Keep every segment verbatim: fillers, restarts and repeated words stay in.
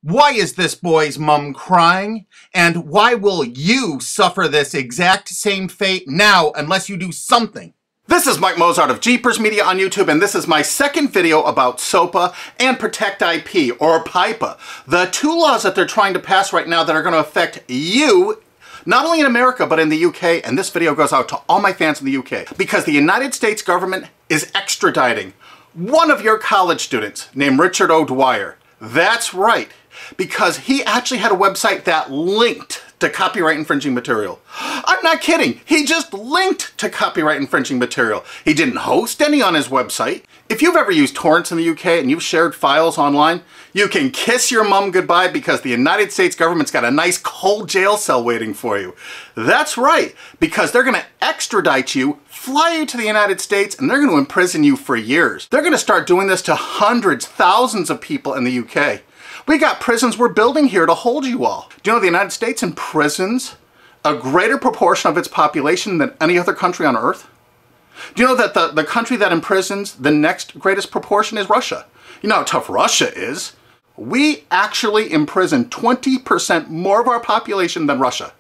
Why is this boy's mom crying? And why will you suffer this exact same fate now unless you do something? This is Mike Mozart of Jeepers Media on YouTube, and this is my second video about SOPA and Protect I P, or PIPA, the two laws that they're trying to pass right now that are going to affect you, not only in America, but in the U K, and this video goes out to all my fans in the U K, because the United States government is extraditing one of your college students named Richard O'Dwyer. That's right, because he actually had a website that linked to copyright infringing material. I'm not kidding. He just linked to copyright infringing material. He didn't host any on his website. If you've ever used torrents in the U K and you've shared files online, you can kiss your mom goodbye because the United States government's got a nice cold jail cell waiting for you. That's right, because they're going to extradite you, fly you to the United States, and they're going to imprison you for years. They're going to start doing this to hundreds, thousands of people in the U K. We got prisons we're building here to hold you all. Do you know the United States imprisons a greater proportion of its population than any other country on earth? Do you know that the, the country that imprisons the next greatest proportion is Russia? You know how tough Russia is. We actually imprison twenty percent more of our population than Russia.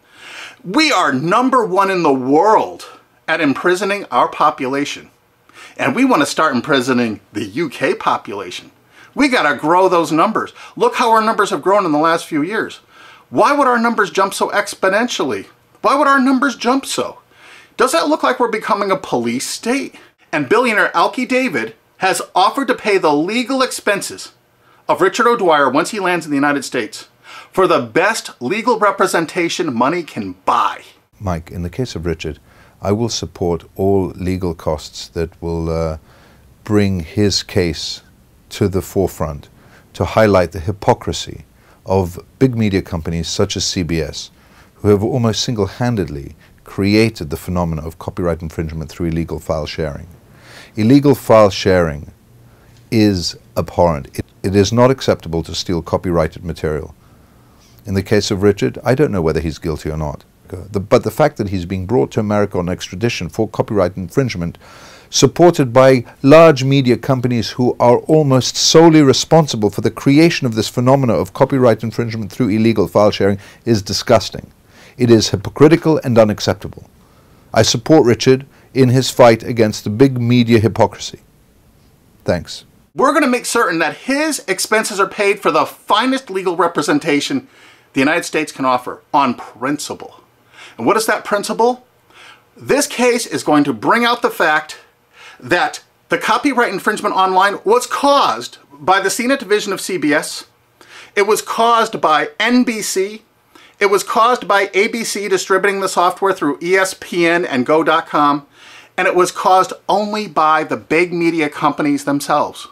We are number one in the world at imprisoning our population. And we want to start imprisoning the U K population. We gotta grow those numbers. Look how our numbers have grown in the last few years. Why would our numbers jump so exponentially? Why would our numbers jump so? Doesn't it look like we're becoming a police state? And billionaire Alki David has offered to pay the legal expenses of Richard O'Dwyer once he lands in the United States for the best legal representation money can buy. Mike, in the case of Richard, I will support all legal costs that will uh, bring his case to the forefront to highlight the hypocrisy of big media companies such as C B S, who have almost single-handedly created the phenomenon of copyright infringement through illegal file sharing. Illegal file sharing is abhorrent. It, it is not acceptable to steal copyrighted material. In the case of Richard, I don't know whether he's guilty or not. The, but the fact that he's being brought to America on extradition for copyright infringement, supported by large media companies who are almost solely responsible for the creation of this phenomena of copyright infringement through illegal file sharing, is disgusting. It is hypocritical and unacceptable. I support Richard in his fight against the big media hypocrisy. Thanks. We're going to make certain that his expenses are paid for the finest legal representation the United States can offer on principle. And what is that principle? This case is going to bring out the fact that the copyright infringement online was caused by the C net division of C B S. It was caused by N B C. It was caused by A B C distributing the software through E S P N and Go dot com. And it was caused only by the big media companies themselves.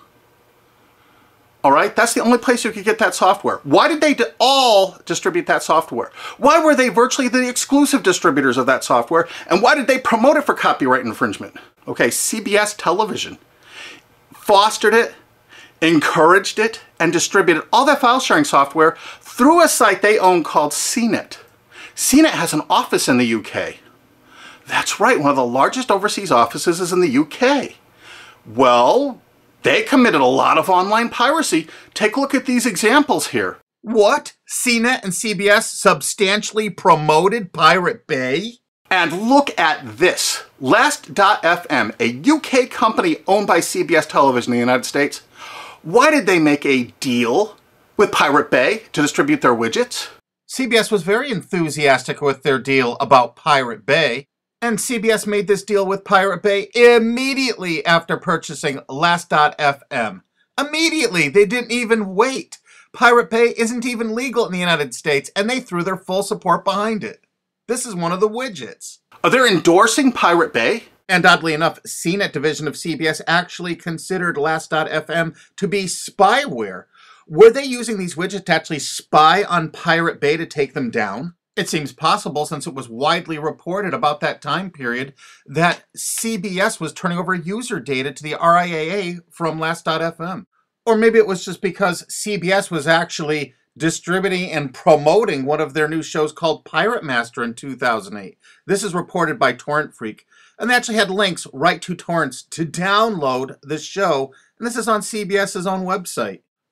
All right, that's the only place you could get that software. Why did they all distribute that software? Why were they virtually the exclusive distributors of that software? And why did they promote it for copyright infringement? Okay, C B S television fostered it, encouraged it, and distributed all that file sharing software through a site they own called C net. C net has an office in the U K. That's right, one of the largest overseas offices is in the U K. Well, they committed a lot of online piracy. Take a look at these examples here. What? C net and C B S substantially promoted Pirate Bay? And look at this. Last dot F M, a U K company owned by C B S Television in the United States. Why did they make a deal with Pirate Bay to distribute their widgets? C B S was very enthusiastic with their deal about Pirate Bay. And C B S made this deal with Pirate Bay immediately after purchasing Last dot F M. Immediately, they didn't even wait. Pirate Bay isn't even legal in the United States, and they threw their full support behind it. This is one of the widgets. Are they endorsing Pirate Bay? And oddly enough, C net division of C B S actually considered Last dot F M to be spyware. Were they using these widgets to actually spy on Pirate Bay to take them down? It seems possible, since it was widely reported about that time period, that C B S was turning over user data to the R I A A from Last dot F M. Or maybe it was just because C B S was actually distributing and promoting one of their new shows called Pirate Master in two thousand eight. This is reported by Torrent Freak. And they actually had links right to torrents to download the show. And this is on C B S's own website.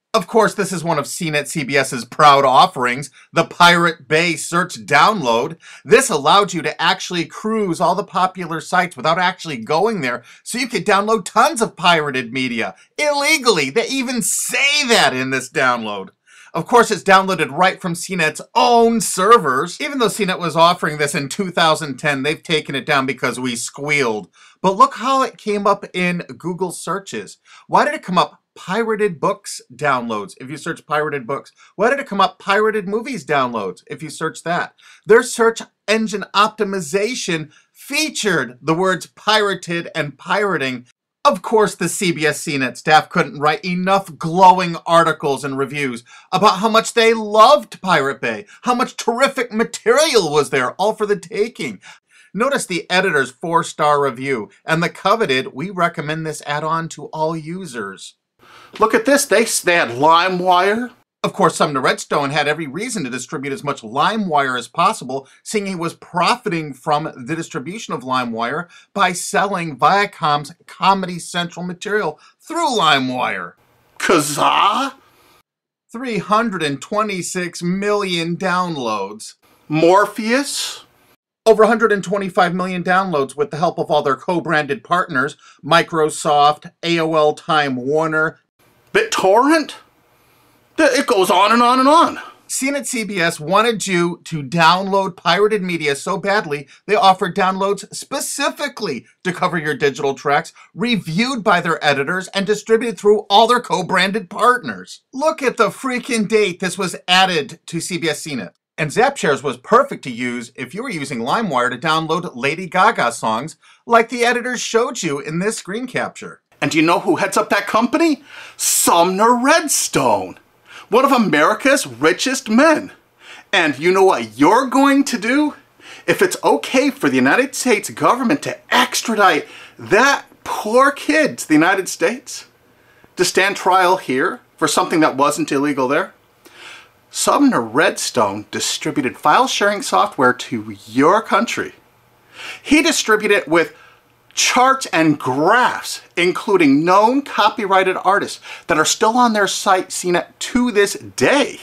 Of course, this is one of C net C B S's proud offerings, the Pirate Bay Search Download. This allowed you to actually cruise all the popular sites without actually going there, so you could download tons of pirated media illegally. They even say that in this download. Of course, it's downloaded right from C net's own servers. Even though C net was offering this in two thousand ten, they've taken it down because we squealed. But look how it came up in Google searches. Why did it come up pirated books downloads if you search pirated books? Why did it come up pirated movies downloads if you search that? Their search engine optimization featured the words pirated and pirating. Of course, the C B S C net staff couldn't write enough glowing articles and reviews about how much they loved Pirate Bay, how much terrific material was there, all for the taking. Notice the editor's four-star review and the coveted, we recommend this add-on to all users. Look at this, they, they had LimeWire. Of course, Sumner Redstone had every reason to distribute as much LimeWire as possible, seeing he was profiting from the distribution of LimeWire by selling Viacom's Comedy Central material through LimeWire. Kazaa? three hundred twenty-six million downloads. Morpheus? Over one hundred twenty-five million downloads with the help of all their co-branded partners, Microsoft, A O L Time Warner, BitTorrent? It goes on and on and on. C net C B S wanted you to download pirated media so badly, they offered downloads specifically to cover your digital tracks, reviewed by their editors and distributed through all their co-branded partners. Look at the freaking date this was added to C B S C net. And ZapShares was perfect to use if you were using LimeWire to download Lady Gaga songs, like the editors showed you in this screen capture. And do you know who heads up that company? Sumner Redstone, one of America's richest men. And you know what you're going to do? If it's okay for the United States government to extradite that poor kid to the United States to stand trial here for something that wasn't illegal there, Sumner Redstone distributed file sharing software to your country. He distributed it with charts and graphs, including known copyrighted artists that are still on their site C net to this day.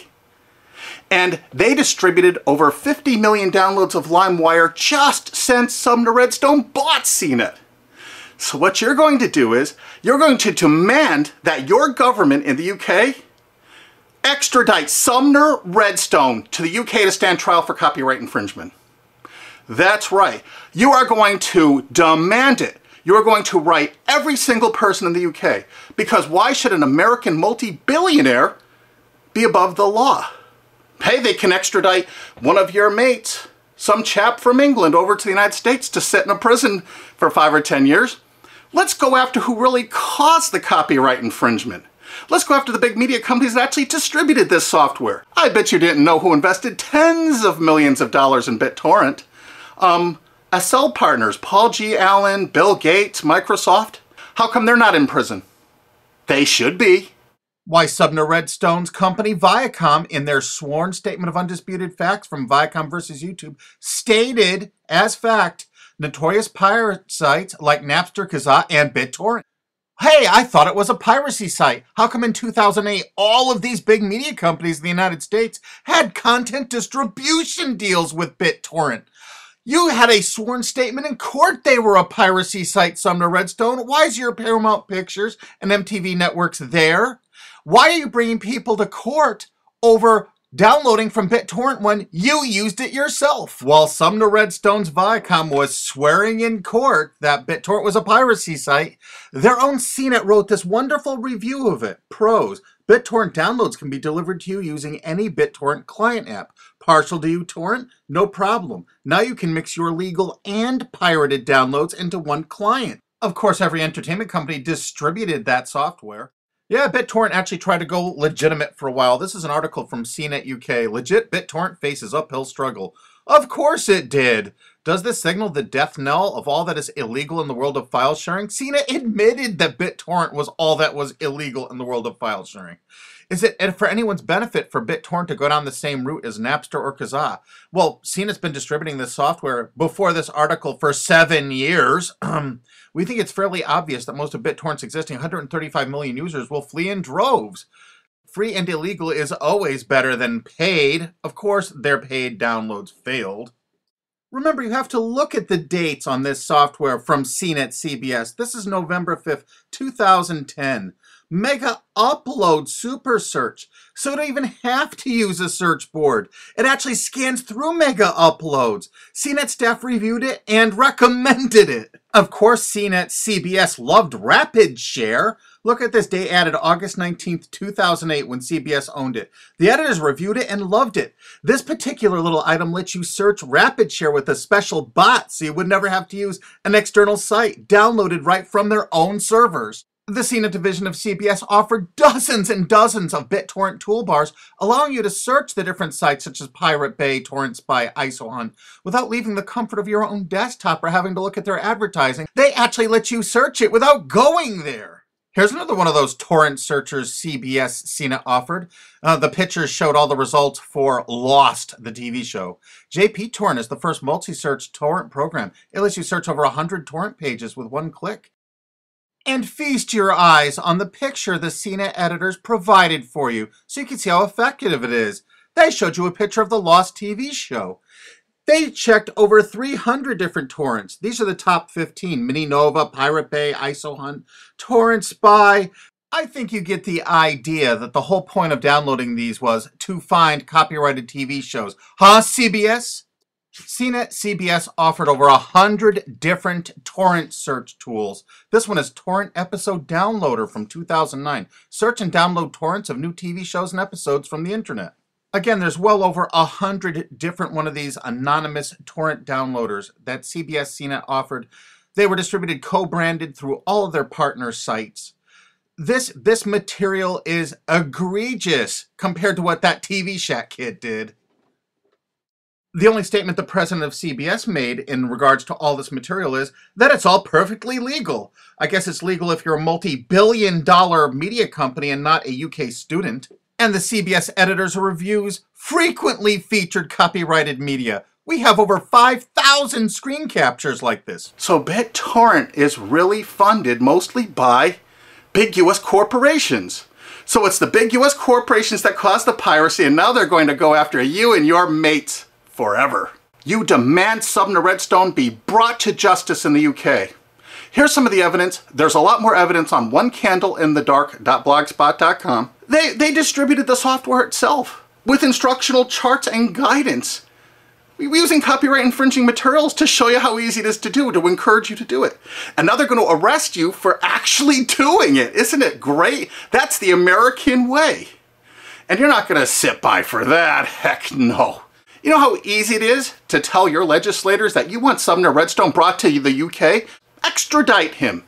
And they distributed over fifty million downloads of LimeWire just since Sumner Redstone bought C net. So what you're going to do is, you're going to demand that your government in the U K extradite Sumner Redstone to the U K to stand trial for copyright infringement. That's right. You are going to demand it. You are going to write every single person in the U K. Because why should an American multi-billionaire be above the law? Hey, they can extradite one of your mates, some chap from England, over to the United States to sit in a prison for five or ten years. Let's go after who really caused the copyright infringement. Let's go after the big media companies that actually distributed this software. I bet you didn't know who invested tens of millions of dollars in BitTorrent. Um, S L partners, Paul G. Allen, Bill Gates, Microsoft. How come they're not in prison? They should be. Why, Sumner Redstone's company Viacom, in their sworn statement of undisputed facts from Viacom versus YouTube, stated as fact notorious pirate sites like Napster, Kazaa, and BitTorrent. Hey, I thought it was a piracy site. How come in two thousand eight, all of these big media companies in the United States had content distribution deals with BitTorrent? You had a sworn statement in court they were a piracy site, Sumner Redstone. Why is your Paramount Pictures and M T V networks there? Why are you bringing people to court over downloading from BitTorrent when you used it yourself? While Sumner Redstone's Viacom was swearing in court that BitTorrent was a piracy site, their own C net wrote this wonderful review of it. Pros: BitTorrent downloads can be delivered to you using any BitTorrent client app. Partial to uTorrent? No problem. Now you can mix your legal and pirated downloads into one client. Of course, every entertainment company distributed that software. Yeah, BitTorrent actually tried to go legitimate for a while. This is an article from C net U K. Legit BitTorrent faces uphill struggle. Of course it did. Does this signal the death knell of all that is illegal in the world of file sharing? C net admitted that BitTorrent was all that was illegal in the world of file sharing. Is it for anyone's benefit for BitTorrent to go down the same route as Napster or Kazaa? Well, C net's been distributing this software before this article for seven years. We think it's fairly obvious that most of BitTorrent's existing one hundred thirty-five million users will flee in droves. free and illegal is always better than paid. Of course, their paid downloads failed. Remember, you have to look at the dates on this software from C net C B S. This is November fifth, two thousand ten. Mega Upload Super Search. So you don't even have to use a search board. It actually scans through Mega Uploads. C net staff reviewed it and recommended it. Of course, C net C B S loved Rapid Share. Look at this, day added August nineteenth, two thousand eight, when C B S owned it. The editors reviewed it and loved it. This particular little item lets you search Rapid Share with a special bot, so you would never have to use an external site, downloaded right from their own servers. The C net division of C B S offered dozens and dozens of BitTorrent toolbars, allowing you to search the different sites such as Pirate Bay, Torrent Spy, ISOHunt, without leaving the comfort of your own desktop or having to look at their advertising. They actually let you search it without going there. Here's another one of those torrent searchers C B S C net offered. Uh, the pictures showed all the results for Lost, the T V show. J P Torrent is the first multi-search torrent program. It lets you search over one hundred torrent pages with one click. And feast your eyes on the picture the C net editors provided for you so you can see how effective it is. They showed you a picture of the Lost T V show. They checked over three hundred different torrents. These are the top fifteen. Mininova, Pirate Bay, ISOHunt, Torrent Spy. I think you get the idea that the whole point of downloading these was to find copyrighted T V shows. Huh, C B S? C net C B S offered over a hundred different torrent search tools. This one is Torrent Episode Downloader from two thousand nine. Search and download torrents of new T V shows and episodes from the internet. Again, there's well over a hundred different one of these anonymous torrent downloaders that C B S C net offered. They were distributed co-branded through all of their partner sites. This, this material is egregious compared to what that T V Shack kid did. The only statement the president of C B S made in regards to all this material is that it's all perfectly legal. I guess it's legal if you're a multi-billion dollar media company and not a U K student. And the C B S editors' reviews frequently featured copyrighted media. We have over five thousand screen captures like this. So BitTorrent is really funded mostly by big U S corporations. So it's the big U S corporations that caused the piracy, and now they're going to go after you and your mates forever. You demand Sumner Redstone be brought to justice in the U K. Here's some of the evidence. There's a lot more evidence on one candle in the dark dot blogspot dot com. They, they distributed the software itself with instructional charts and guidance. We were using copyright infringing materials to show you how easy it is to do, to encourage you to do it. And now they're going to arrest you for actually doing it. Isn't it great? That's the American way. And you're not going to sit by for that. Heck no. You know how easy it is to tell your legislators that you want Sumner Redstone brought to the U K? Extradite him.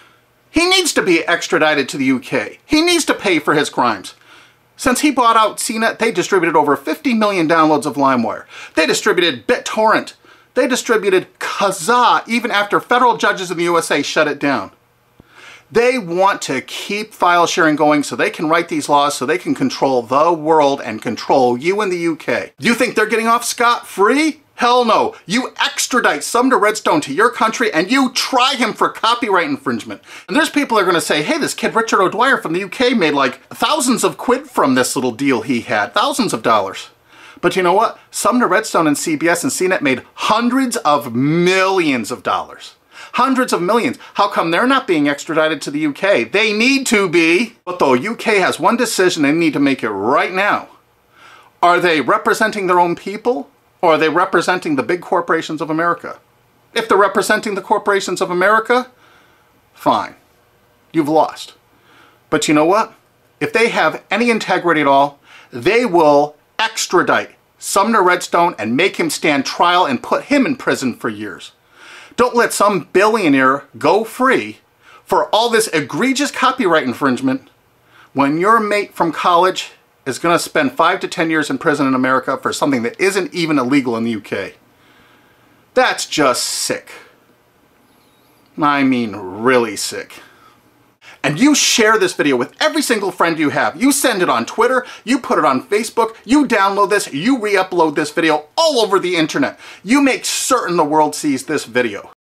He needs to be extradited to the U K. He needs to pay for his crimes. Since he bought out C net, they distributed over fifty million downloads of LimeWire. They distributed BitTorrent. They distributed Kazaa even after federal judges in the U S A shut it down. They want to keep file sharing going so they can write these laws so they can control the world and control you in the U K. You think they're getting off scot-free? Hell no. You extradite Sumner Redstone to your country and you try him for copyright infringement. And there's people that are going to say, hey, this kid Richard O'Dwyer from the U K made like thousands of quid from this little deal he had. Thousands of dollars. But you know what? Sumner Redstone and C B S and C net made hundreds of millions of dollars. Hundreds of millions. How come they're not being extradited to the U K? They need to be. But the U K has one decision they need to make it right now. Are they representing their own people, or are they representing the big corporations of America? If they're representing the corporations of America, fine. You've lost. But you know what? If they have any integrity at all, they will extradite Sumner Redstone and make him stand trial and put him in prison for years. Don't let some billionaire go free for all this egregious copyright infringement when your mate from college is going to spend five to ten years in prison in America for something that isn't even illegal in the U K. That's just sick. I mean, really sick. And you share this video with every single friend you have. You send it on Twitter, you put it on Facebook, you download this, you re-upload this video all over the internet. You make certain the world sees this video.